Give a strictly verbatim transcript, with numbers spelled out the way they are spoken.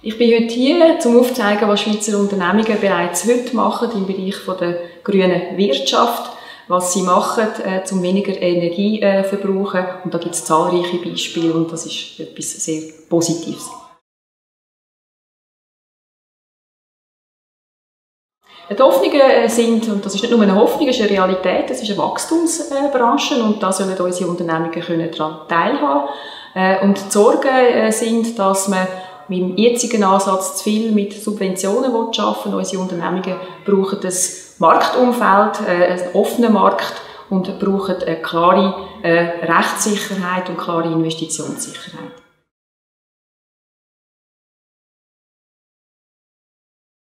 Ich bin heute hier, um aufzuzeigen, was Schweizer Unternehmungen bereits heute machen im Bereich der grünen Wirtschaft, was sie machen, äh, um weniger Energie zu äh, verbrauchen. Und da gibt es zahlreiche Beispiele und das ist etwas sehr Positives. Die Hoffnungen sind, und das ist nicht nur eine Hoffnung, es ist eine Realität, es ist eine Wachstumsbranche und da sollen unsere Unternehmungen daran teilhaben können. Und die Sorgen sind, dass man mit dem jetzigen Ansatz zu viel mit Subventionen arbeiten will. Unsere Unternehmungen brauchen ein Marktumfeld, einen offenen Markt und brauchen eine klare Rechtssicherheit und klare Investitionssicherheit.